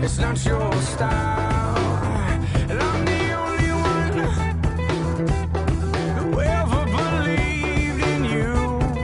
It's not your style, and I'm the only one who ever believed in you.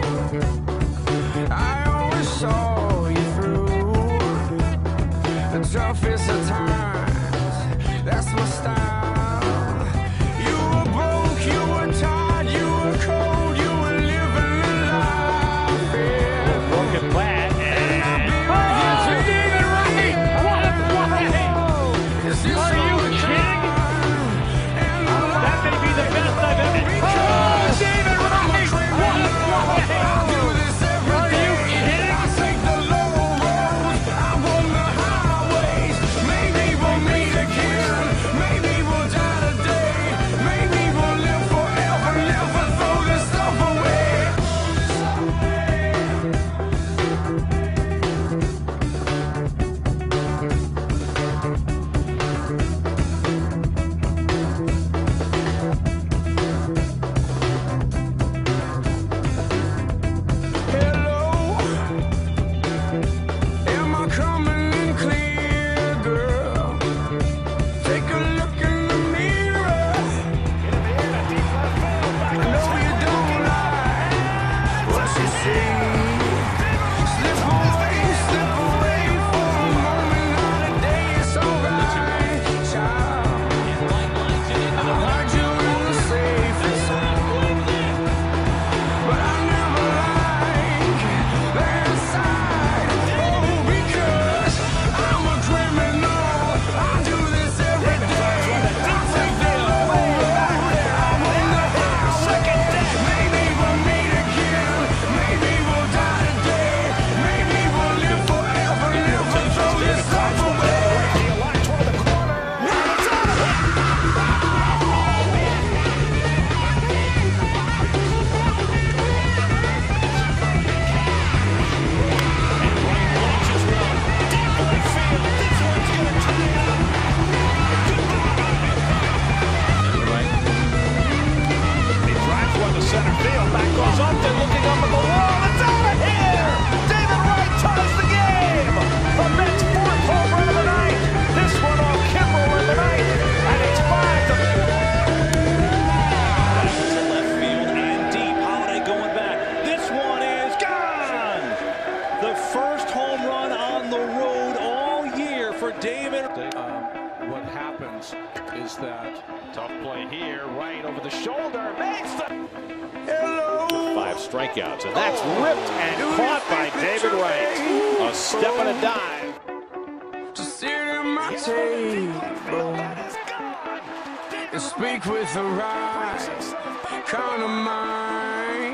I always saw you through the toughest of times. That's my style. You were broke, you were tired, you were cold, you were living a life. Yeah. Broken flat, and David Wright! What a play! Are you kidding? That may be the best I've ever seen. Oh, David Wright! What a play! Are you kidding? I take the low roads, I run the highways. Maybe we'll meet again, maybe we'll die today, maybe we'll live forever, never throw this stuff away. Hello, am I coming in clear, girl? Take a look in the mirror. I know you don't like what you see. Slip away for a moment, not a day. It's alright, child. I heard you in the safest zone, but I never like that side. Oh, because I'm a criminal. I do this every day. I take the low road, I'm on the highway. Maybe we'll meet again, maybe we'll die today, maybe we'll live forever, never throw this stuff away. He drives one to center field. Back goes Upton, looking up at the wall. It's out of here! David Wright ties the game! The Mets' fourth home run of the night. This one on Kimbrel in the ninth, and it's 5-4. That was to left field and deep. Holiday going back. This one is gone! The first home run on the road all year for David. What happens is that tough play here, right over the shoulder, makes the Hello. 5 strikeouts, and that's ripped and caught by David Wright. A step and a dive. To sit at my table and speak with the right kind of mind.